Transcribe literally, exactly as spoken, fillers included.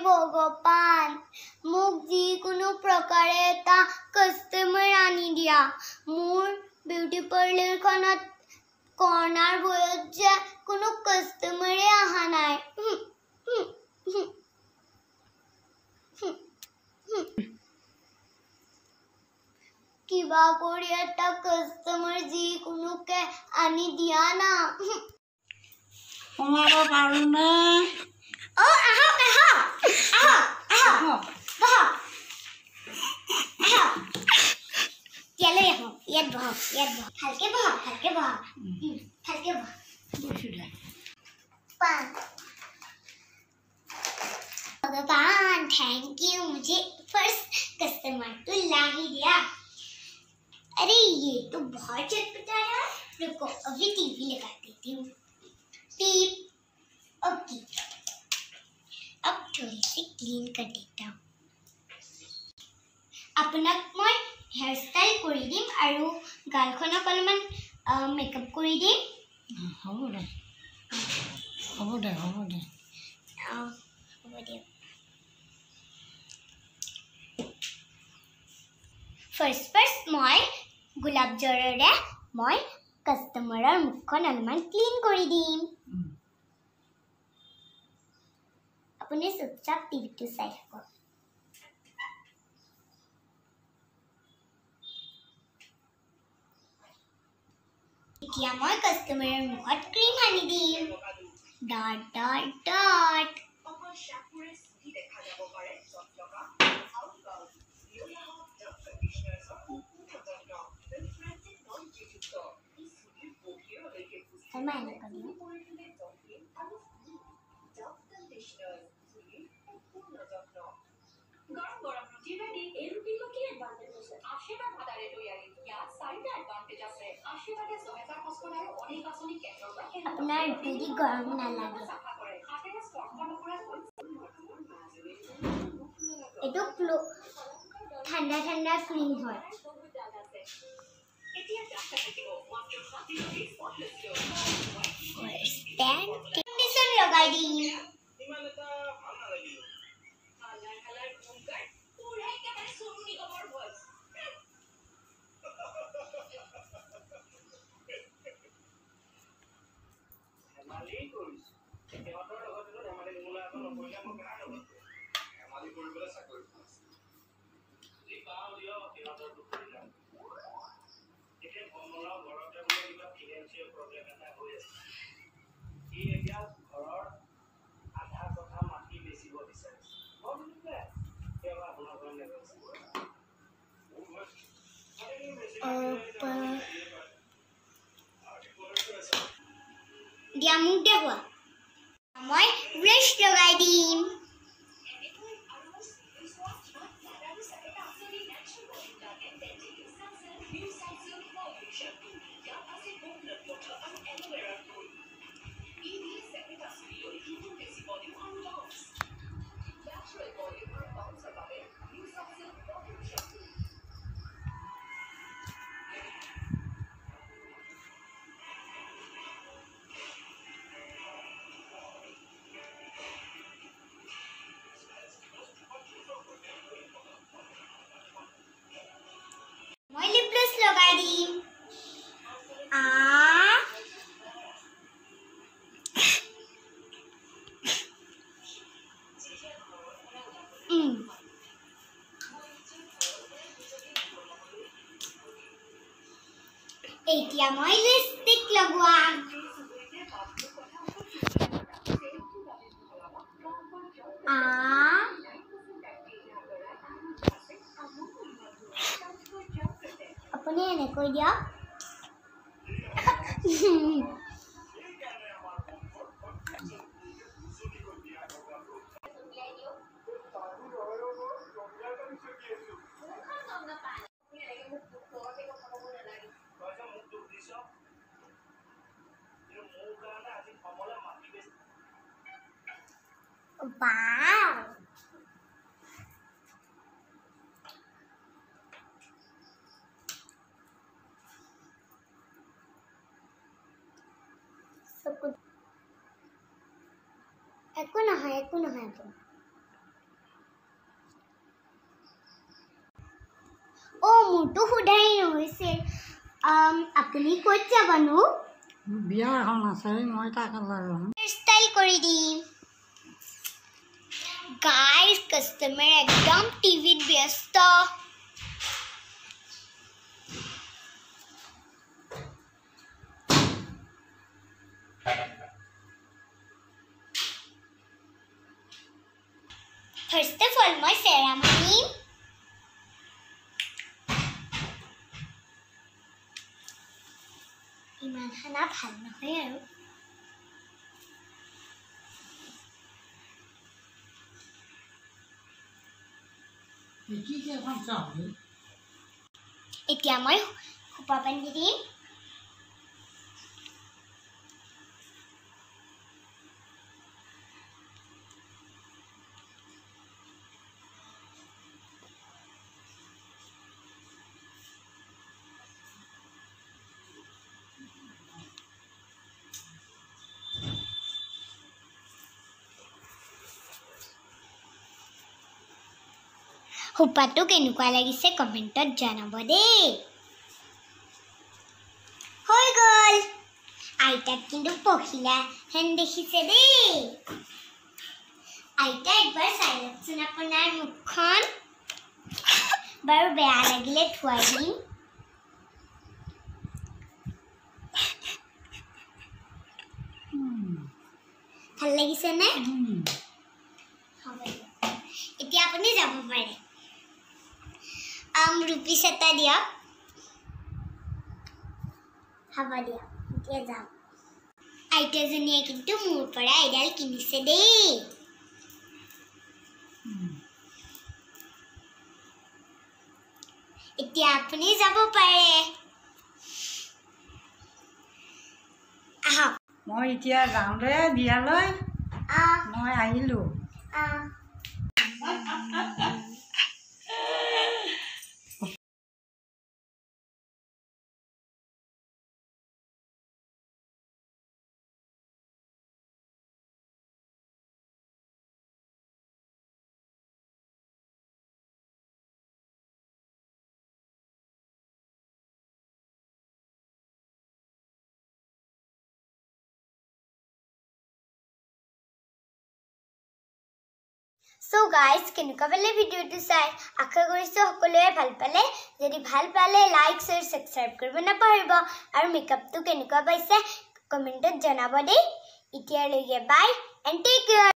ভগৱান মোক যিকোনো প্ৰকাৰে এটা কাস্টমাৰ আনি দিয়া মোৰ বিউটি পাৰ্লাৰখনত কৰ্নাৰ বয়ত যে কোনো কাস্টমাৰে আহা নাই কিবা কৰি এটা কাস্টমাৰ যিকোনোকে আনি দিয়া না সোমাব পাৰো না ও আহা আহা আহা আহা বাহ আহা কেলে আহো ইয়াত বহ ইয়াত বহ ভালকে বহ ভালকে বহ ভালকে বহ বসুদা पान भगवान थैंक यू मुझे फर्स्ट कस्टमर तो ला ही दिया अरे ये तो बहुत चटपटा है रुको अभी टीवी लगा देती हूँ टीप ओके अब थोड़ी सी क्लीन कर देता हूँ अपना मैं हेयर स्टाइल कर दिम और गालखनक अलमान मेकअप कर दिम হ'ব দে হ'ব দে হ'ব দে হ'ব দে ফাৰ্ষ্ট ফাৰ্ষ্ট মই গোলাপ জলৰে মই কাস্টমাৰৰ মুখখন অলমান ক্লিন কৰি দিম আপুনি চুপচাপ টিভিটো চাই থাকক এতিয়া মই কাস্টমাৰৰ মুখত ক্ৰীম আনি দিম ডট ডট ডট अपना टीवी गरम ना लगे एटो फ्लो ठंडा ठंडा क्रीम है स्टैंड कंडीशन लगा दी dia mudah wah moi brush lagai dim moi lip gloss lagai dim a mm এতিয়া মই লিপস্টিক লগোৱাম আ আপুনি এনে কৈ দিয়ক wow so good একো নহয় একো নহয় ओ मोटो हुडाई নহৈছে um আপুনি ক'ত যাবনো বিয়া এখন আছে মই তাকে লৈ যাম স্টাইল কৰি দিম গাইস কাস্টমাৰ একদম টিভিত ব্যস্ত First of all, my ceremony. Iman hanap hal na kayo. Iki ke kon sabi. এতিয়া মই খুপা বান্ধি দিম হুপাটো কেনেকুৱা লাগিছে কমেন্টত জনাব দেই হৈ গল আইতাক কিন্তু পখিলা হেন দেখিছে দেই আইতা একবাৰ চাই লওকচোন আপোনাৰ মুখখন বাৰু বেয়া লাগিলে থুৱাই দিম ভাল লাগিছে নে এতিয়া আপুনি যাব পাৰে আম রুপি সেটা দিয়া হাবা দিয়া এতিয়া যাম আইতা জনিয়ে কিন্তু মোৰ পৰা আইডাল কিনিছে দেই এতিয়া আপুনি যাব পাৰে আহা মই এতিয়া যাম ৰে বিয়ালৈ আ মই আহিলো আ So guys, কেনেকুৱা পালে ভিডিওটো চাই আশা কৰিছো সকলোৱে ভাল পালে যদি ভাল পালে লাইক শেয়াৰ সাবস্ক্ৰাইব কৰিব নাপাহৰিব আৰু মেকআপটো কেনেকুৱা পাইছে কমেন্টত জনাব দেই এতিয়ালৈকে বাই এণ্ড টেক কেয়াৰ